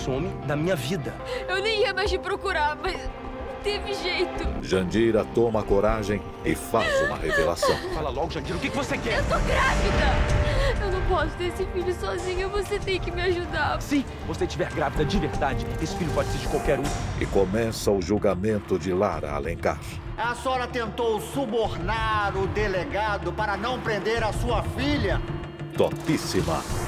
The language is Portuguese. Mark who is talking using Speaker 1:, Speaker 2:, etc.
Speaker 1: some da minha vida.
Speaker 2: Eu nem ia mais te procurar, mas não teve jeito.
Speaker 3: Jandira toma coragem e faz uma revelação.
Speaker 1: Fala logo, Jandira, o que você quer?
Speaker 2: Eu tô grávida! Eu não posso ter esse filho sozinha, você tem que me ajudar.
Speaker 1: Se você estiver grávida de verdade, esse filho pode ser de qualquer um.
Speaker 3: E começa o julgamento de Lara Alencar.
Speaker 4: A senhora tentou subornar o delegado para não prender a sua filha?
Speaker 3: Topíssima.